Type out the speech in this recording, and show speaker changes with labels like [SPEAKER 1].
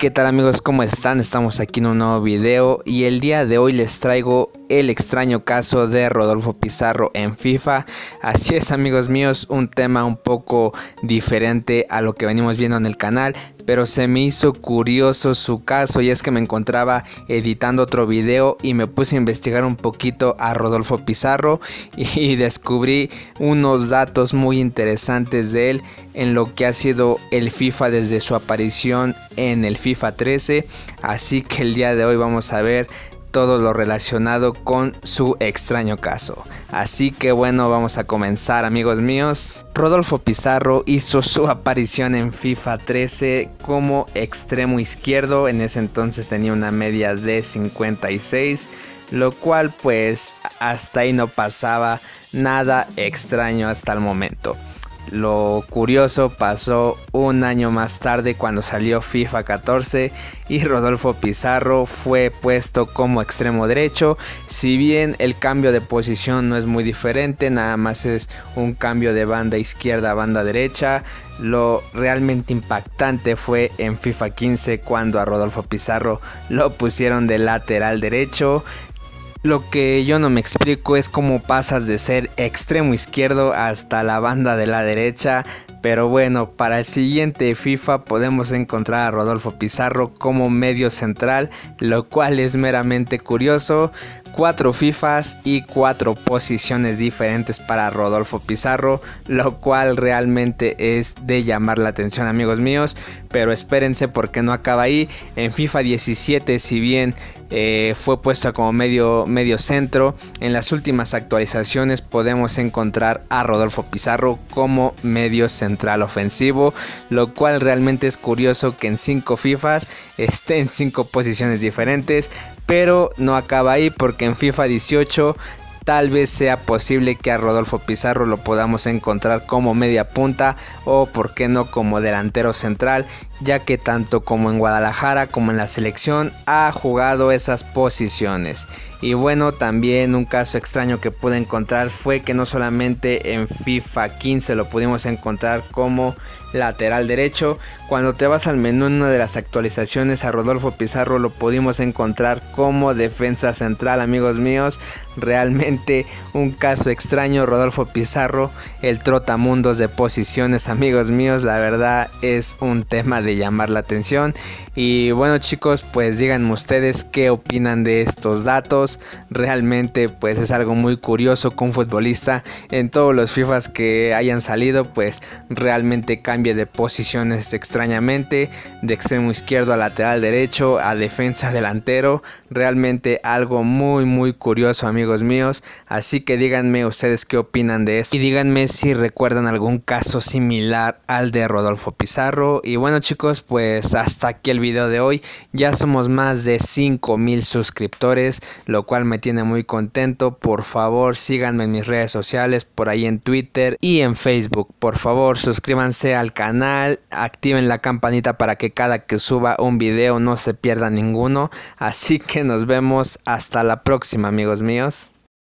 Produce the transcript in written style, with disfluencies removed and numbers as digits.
[SPEAKER 1] ¿Qué tal amigos? ¿Cómo están? Estamos aquí en un nuevo video y el día de hoy les traigo el extraño caso de Rodolfo Pizarro en FIFA. Así es amigos míos, un tema un poco diferente a lo que venimos viendo en el canal, pero se me hizo curioso su caso, y es que me encontraba editando otro video y me puse a investigar un poquito a Rodolfo Pizarro y descubrí unos datos muy interesantes de él en lo que ha sido el FIFA desde su aparición en el FIFA 13. Así que el día de hoy vamos a ver todo lo relacionado con su extraño caso. Así que bueno, vamos a comenzar amigos míos. Rodolfo Pizarro hizo su aparición en FIFA 13 como extremo izquierdo. En ese entonces tenía una media de 56, lo cual pues hasta ahí no pasaba nada extraño hasta el momento. Lo curioso pasó un año más tarde cuando salió FIFA 14 y Rodolfo Pizarro fue puesto como extremo derecho. Si bien el cambio de posición no es muy diferente, nada más es un cambio de banda izquierda a banda derecha, lo realmente impactante fue en FIFA 15 cuando a Rodolfo Pizarro lo pusieron de lateral derecho. Lo que yo no me explico es cómo pasas de ser extremo izquierdo hasta la banda de la derecha. Pero bueno, para el siguiente FIFA podemos encontrar a Rodolfo Pizarro como medio central, lo cual es meramente curioso. 4 FIFAs y 4 posiciones diferentes para Rodolfo Pizarro, lo cual realmente es de llamar la atención amigos míos. Pero espérense porque no acaba ahí. En FIFA 17, si bien fue puesto como medio centro, en las últimas actualizaciones podemos encontrar a Rodolfo Pizarro como medio central ofensivo, lo cual realmente es curioso que en 5 FIFAs esté en 5 posiciones diferentes. Pero no acaba ahí, porque en FIFA 18 tal vez sea posible que a Rodolfo Pizarro lo podamos encontrar como media punta o por qué no como delantero central, ya que tanto como en Guadalajara como en la selección ha jugado esas posiciones. Y bueno, también un caso extraño que pude encontrar fue que no solamente en FIFA 15 lo pudimos encontrar como lateral derecho. Cuando te vas al menú en una de las actualizaciones, a Rodolfo Pizarro lo pudimos encontrar como defensa central amigos míos. Realmente un caso extraño, Rodolfo Pizarro, el trotamundos de posiciones amigos míos. La verdad es un tema de llamar la atención. Y bueno chicos, pues díganme ustedes qué opinan de estos datos. Realmente pues es algo muy curioso que un futbolista en todos los FIFAs que hayan salido pues realmente cambie de posiciones extrañamente, de extremo izquierdo a lateral derecho, a defensa delantero. Realmente algo muy curioso amigos míos. Así que díganme ustedes qué opinan de esto y díganme si recuerdan algún caso similar al de Rodolfo Pizarro. Y bueno chicos, pues hasta aquí el video de hoy. Ya somos más de 5000 suscriptores, lo cual me tiene muy contento. Por favor síganme en mis redes sociales, por ahí en Twitter y en Facebook. Por favor suscríbanse al canal, activen la campanita para que cada que suba un video no se pierda ninguno. Así que nos vemos hasta la próxima amigos míos.